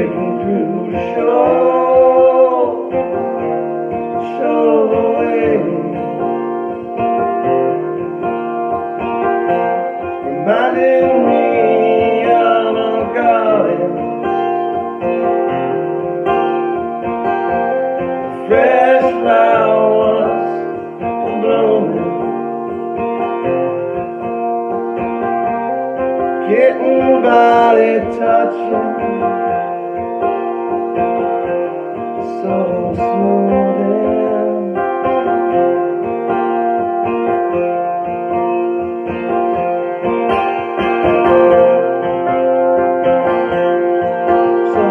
breaking through the show the way, reminding me of a garden, fresh flowers blooming, kitten body touching, so smooth and so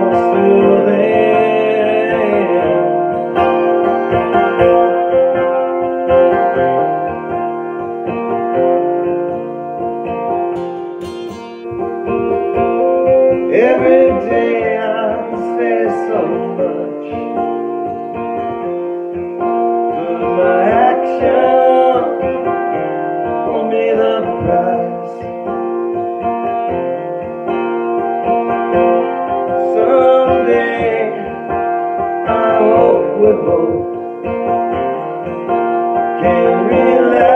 soothing. Every day I say so much, but my action won't be the price. Someday I hope we both can realize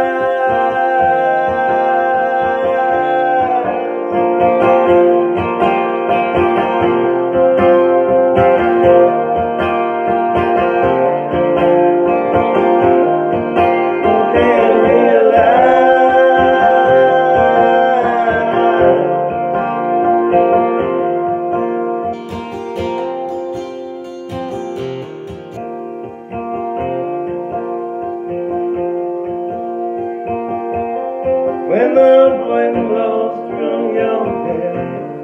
when the wind blows through your hair.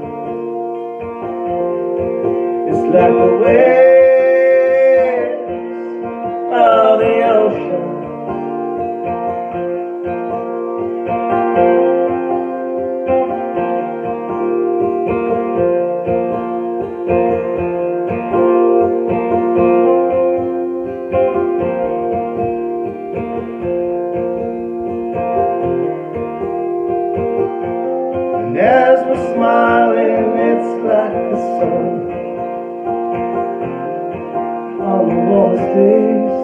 It's like the waves of the ocean, and as we're smiling, it's like the sun on the warmest days.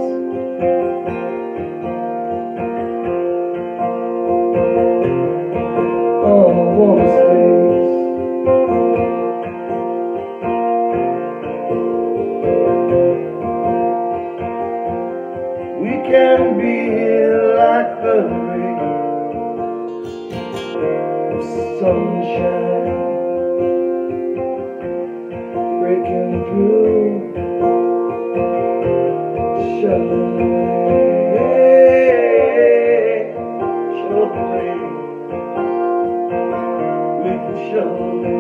On the warmest days. We can be like the rays of sunshine breaking through the show the way, we can show the way.